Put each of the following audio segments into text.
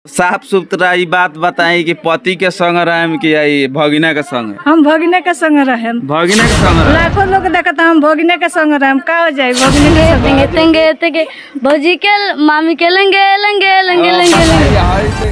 साफ सुथरा ई बात बताई कि पति के संग रहेम कि भगिना के संग? हम भगिना के संग रहेम। भगिना के संग रहेम? लाखों लोग देखता हम भगिना के संग रहेम। का हो जाए भगिना के संग? तेंगे तेंगे भौजी के मामी के लेंगे लेंगे लेंगे लेंगे लेंगे।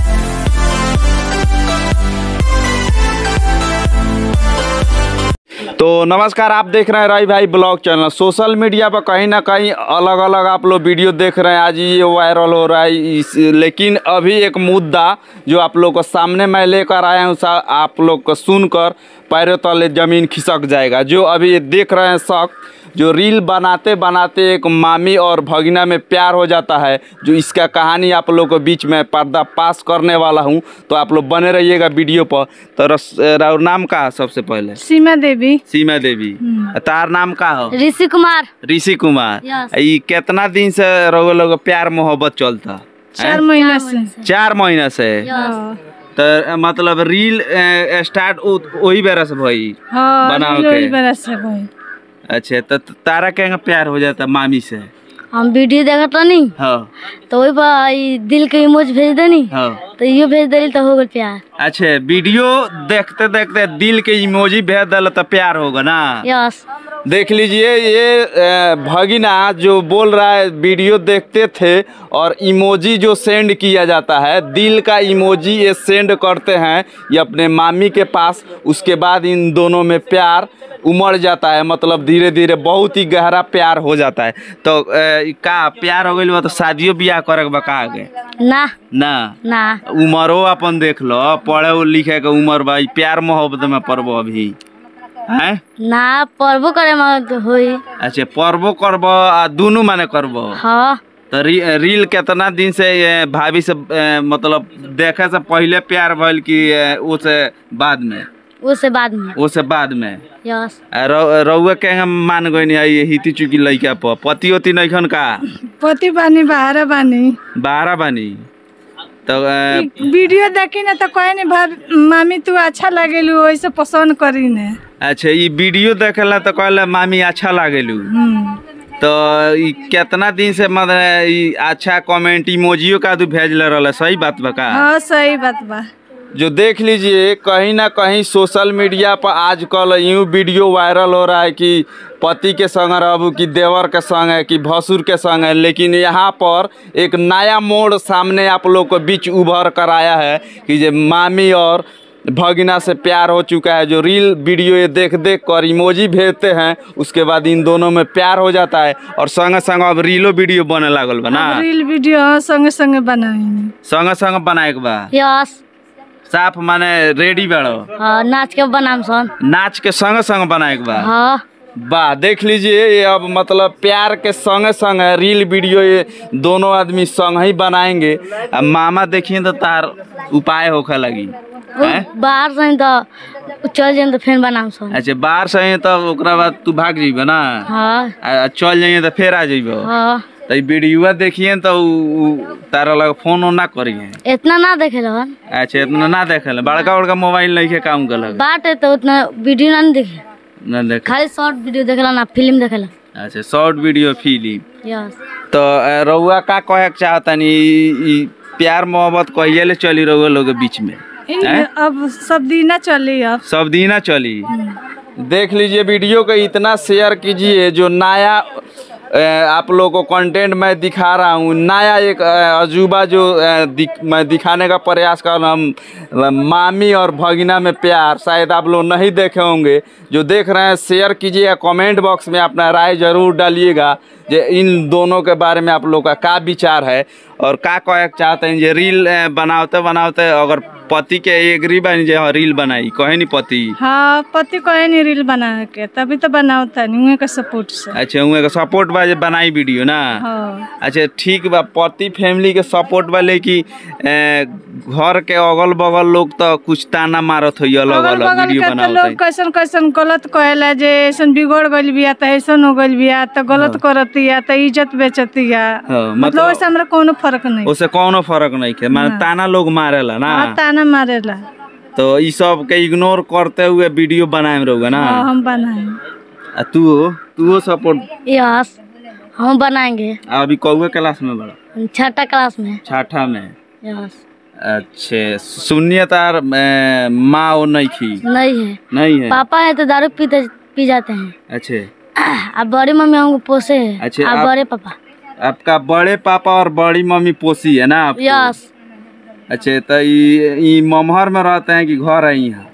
तो नमस्कार, आप देख रहे हैं राई भाई ब्लॉग चैनल। सोशल मीडिया पर कहीं ना कहीं अलग अलग आप लोग वीडियो देख रहे हैं। आज ये वायरल हो रहा है, लेकिन अभी एक मुद्दा जो आप लोग को सामने मैं लेकर आया हूँ, आप लोग को सुनकर पैरों तले ज़मीन खिसक जाएगा। जो अभी ये देख रहे हैं शख्स, जो रील बनाते बनाते एक मामी और भगिना में प्यार हो जाता है, जो इसका कहानी आप लोग को बीच में पर्दाफाश करने वाला हूं। तो आप लोग बने रहिएगा वीडियो पर। तो नाम का है सबसे पहले? सीमा देवी। सीमा देवी। तार नाम का हो? ऋषि कुमार। ऋषि कुमार। ये कितना दिन से रहो लोग प्यार मोहब्बत चलता? 4 महीना से। 4 महीना से? तो मतलब रील स्टार्ट वही बेरा से भाई बनाओ के? अच्छा, तो तारा क्या प्यार हो जाता मामी से? हम वीडियो देखा नहीं। हाँ। तो वही पर दिल के इमोज भेज देनी। हाँ। तो ये भेज दे तो हो गया प्यार। अच्छा, वीडियो देखते देखते दिल के इमोजी भेज दिला तो प्यार होगा ना? यस। देख लीजिए, ये भगिना जो बोल रहा है, वीडियो देखते थे और इमोजी जो सेंड किया जाता है, दिल का इमोजी ये सेंड करते हैं ये अपने मामी के पास। उसके बाद इन दोनों में प्यार उमड़ जाता है, मतलब धीरे धीरे बहुत ही गहरा प्यार हो जाता है। तो का प्यार हो गई तो शादियों ब्याह करे बका आगे ना ना ना उमरो अपन देख लो, पढ़े लिखे के उम्र भाई, प्यार मोहब्बत में पड़बो अभी है ना? पर्वो करे में होई। अच्छा, पर्वो करबो दोनों माने करबो? हाँ। तो रील कितना दिन से भाभी से मतलब देखे से पहले प्यार भइल कि उससे बाद में? उससे बाद में। उससे बाद में। यस। रउआ के मान गई नहीं हिती चुकी लइका पर? पति होती नहीं खन का? पति बानी, बाहर बानी। बाहर बानी तो वीडियो देखी ना तो कहे नहीं मामी तू अच्छा लगेलू, वैसे पसंद करी ने। अच्छा, ये वीडियो देखेला तो कहला मामी अच्छा लागेलू। तो कितना दिन से मतलब अच्छा कमेंट इमोजियो का तू भेज रहा? सही बात बा का? हाँ, सही बात बा। जो देख लीजिए, कहीं ना कहीं सोशल मीडिया पर आजकल यूँ वीडियो वायरल हो रहा है कि पति के संग रहू, कि देवर के संग है, कि भसुर के संग है। लेकिन यहाँ पर एक नया मोड़ सामने आप लोग को बीच उभर कर आया है कि जो मामी और भगिना से प्यार हो चुका है। जो रील वीडियो ये देख देख कर इमोजी भेजते हैं, उसके बाद इन दोनों में प्यार हो जाता है और संग संग अब रीलो वीडियो बने लागल बा ना? रील वीडियो संगे संगे बनाए। संग संग बनाए के बा? यस। साफ माने रेडी बाड़ो? हाँ, नाच के बनाम सन। नाच के संग संग बनाए के बा? हाँ। वाह, देख लीजिए, ये अब मतलब प्यार के संगे संग है रील वीडियो, ये दोनों आदमी संग ही बनाएंगे। अब मामा देखिए तो तार उपाय होखे लगी। बाहर से तो चल जाए तो फिर बनाम सन। अच्छा, बाहर से तो ओकरा बाद तू भाग जाइबे ना? हाँ। चल जाइए तो फिर आ जाइबे? हाँ। तो वीडियो देखिए तो तारा लग फोन ना करिए? इतना ना देखे लगन। अच्छा, इतना ना देखे ले? बड़का बड़का मोबाइल नहीं के काम कर लगे बात है तो उतना वीडियो ना देखे, ना देखे, खाली शॉर्ट वीडियो देखेला ना फिल्म देखेला। अच्छा, शॉर्ट वीडियो फिल्म। यस। तो रउआ का कहे चाहता नहीं, प्यार मोहब्बत कहिए ले चली रउआ लोग के बीच में? अब सब दीना चली। अब सब दीना चली। देख लीजिए, वीडियो को इतना शेयर कीजिए। जो नया आप लोगों को कंटेंट मैं दिखा रहा हूँ, नया एक अजूबा जो मैं दिखाने का प्रयास कर रहा हूँ, मामी और भगिना में प्यार। शायद आप लोग नहीं देखे होंगे। जो देख रहे हैं शेयर कीजिएगा, कमेंट बॉक्स में अपना राय जरूर डालिएगा जो इन दोनों के बारे में आप लोग का क्या विचार है और क्या कहे चाहते हैं। जो रील बनाते बनाते अगर पति के एग्री बनी जो रील बनाई, कहे नहीं पति? हाँ, पति कहे नहीं रील बना के, तभी तो बनाता नहीं उनके सपोर्ट से। अच्छा, उनके सपोर्ट बा बनाई वीडियो ना? हाँ। अच्छा, ठीक बा, पति फैमिली के सपोर्ट वाले की घर के अगल बगल लोग तो कुछ ताना मारत हो अलग अलग वीडियो बनावत। कैसन कैसन गलत कहेला, जे ऐसन बिगड़ गइल बिया त ऐसन हो गइल बिया त गलत करतिया त इज्जत बेचतिया। मतलब वैसे हमरा कोनो फर्क नहीं। उससे कोनो फर्क नहीं है, माने ताना लोग मारेला ना? ताना मारेला। तो ये सब के इग्नोर करते हुए वीडियो बनाए रहोगे ना? हम बनाए। तू सपोर्ट? यस, हम बनाएंगे। अभी कौवे क्लास में बड़ा? 6ठा क्लास में। 6ठा में? अच्छे सुनिए तार माँ वो नहीं नहीं है पापा है तो दारू पी जाते हैं। अच्छे अब बड़ी मम्मी हमको पोसे है। अच्छे अब बड़े पापा आपका बड़े पापा और बड़ी मम्मी पोसी है ना आपको? यस। अच्छे तो ये ममहर में रहते हैं कि घर है यहाँ?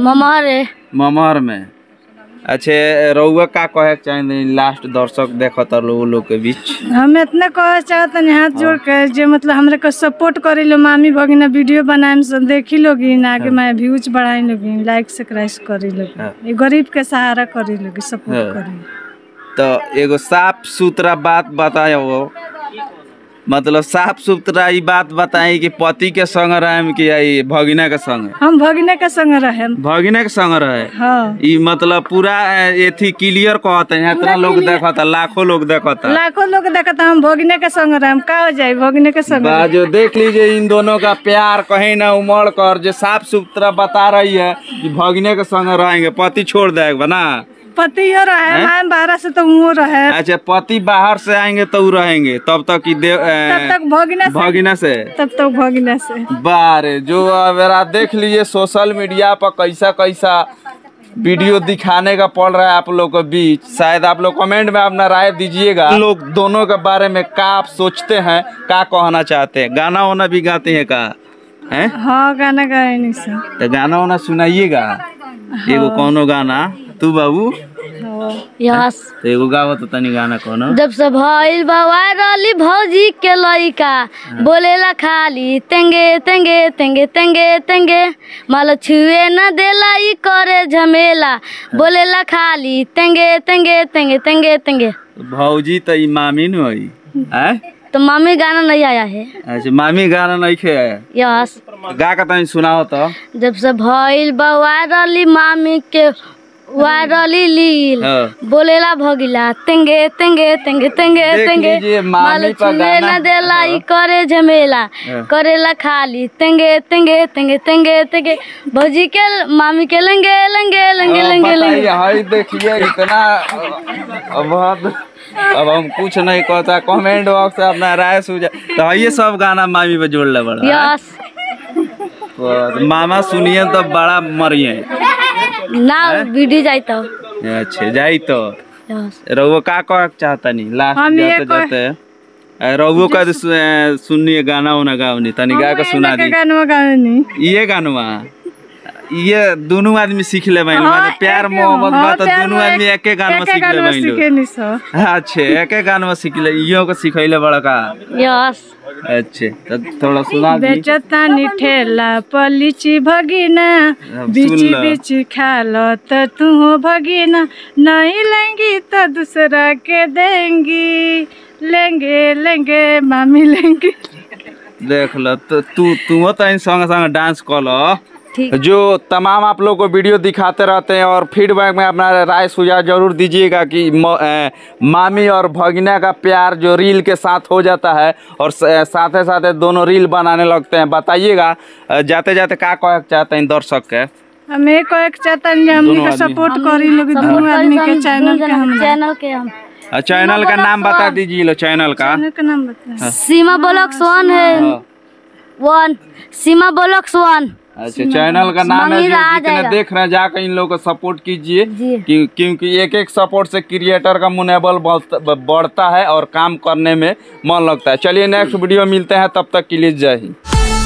ममहर में। अच्छे रउआ का कहे चाहिए लास्ट दर्शक देखता लोग के बीच? हम इतना कहे चाहते हैं हाथ जोड़ के जो मतलब हमरा को सपोर्ट करे लो मामी भगिना वीडियो बनाए सब देखी लोगी ना आगे मैं व्यूज बढ़ाई लोगी लाइक सब्सक्राइब करी लोगी ये गरीब के सहारा करी लोगी सपोर्ट करी। तो एगो साफ सुथरा बात बताओ मतलब साफ सुथरा ये बात बताई कि पति के संग रहे कि भगिना के संग? हम भगिना के संग रहे। भगिना के संग रहे? हाँ। ये मतलब पूरा एथी क्लियर कहते हैं इतना लोग देखता लाखों लोग देखता हम भगिना के संग रहे का हो जाए भगिना के संग जो देख लीजिए इन दोनों का प्यार कहीं ना उमड़ कर जो साफ सुथरा बता रही है कि भगिना के संग रहेंगे पति छोड़ देगा ना? पति रहे बाहर से तो वो रहे। अच्छा पति बाहर से आएंगे तो रहेंगे तब तक भगिना से तब तक भगिना से बारे जो मेरा देख लीजिए सोशल मीडिया पर कैसा वीडियो दिखाने का पड़ रहा है आप लोग के बीच। शायद आप लोग कमेंट में अपना राय दीजिएगा लोग दोनों के बारे में क्या आप सोचते हैं क्या कहना चाहते हैं। गाना वाना भी गाते हैं का है? हाँ गाना गाए नहीं सर तो गाना वाना सुनाइएगा। एगो कोनो गाना तू बाबू? यस। तो एगो गाओ तो तनी गाना कोनो। जब से भइल वायरल भौजी के लइका बोलेला खाली तेंगे तेंगे तेंगे तेंगे तेंगे माल छुए न देला ई करे झमेला बोलेला खाली तेंगे तेंगे तेंगे तेंगे तेंगे। भौजी तो ई मामी न होई हैं? तो मामी गाना नहीं आया है। अच्छा मामी गाना नहीं खे आया? यस। गा का तनी सुनाओ तो। जब से भइल वायरल मामी के वायरली लील बोलेला भगिला तेंगे तेंगे तेंगे तेंगे तेंगे माल छुए न देला ई करे झमेला करेला खाली तेंगे तेंगे तेंगे तेंगे तेंगे भौजी के मामी के लेंगे लेंगे लेंगे लेंगे लेंगे। हाय देखिए इतना अब हम कुछ नहीं कहता कमेंट बॉक्स से अपना राय सुझा तो ये सब गाना मामी पे जोड़ ले बड़ा। यस। मामा सुनिए तो बड़ा मरिए ना वीडियो जाई तो। अच्छा जाई तो रघु का कह चाहता नहीं लास्ट जाते रघु का सुनिए गाना उना गावनी तनी गा के सुना दी। ये गाना ये दोनों आदमी सीख ले प्यार मोहब्बत बात दोनों आदमी एक गाना सीख ले। अच्छा एक गाना सीख ले इहो को सिखैले बड़ा का? यस। अच्छे तो थोड़ा सुना दी। बेचतानी ठेला पलीची भगिना बीची बीची खालो तो तू हो भगिना नहीं लेंगी तो दूसरा के देंगी लेंगे लेंगे मामी लेंगे। देख लो तो तू तो संग संग डांस कर लो। जो तमाम आप लोग को वीडियो दिखाते रहते हैं और फीडबैक में अपना राय सुझाव जरूर दीजिएगा कि मामी और भगिना का प्यार जो रील के साथ हो जाता है और साथ साथ दोनों रील बनाने लगते हैं बताइएगा। जाते जाते क्या कह चाहते हैं दर्शक के? हम एक चाहते हैं हम सपोर्ट करी लोग दोनों आदमी के चैनल का नाम बता दीजिए। लो चैनल का नाम बता। सीमा ब्लॉग्स 1 है 1 सीमा ब्लॉग्स 1। अच्छा चैनल का नाम है जितने देख रहे हैं जाकर इन लोगों को सपोर्ट कीजिए क्योंकि एक सपोर्ट से क्रिएटर का मनोबल बढ़ता है और काम करने में मन लगता है। चलिए नेक्स्ट वीडियो मिलते हैं तब तक के लिए जय हिंद।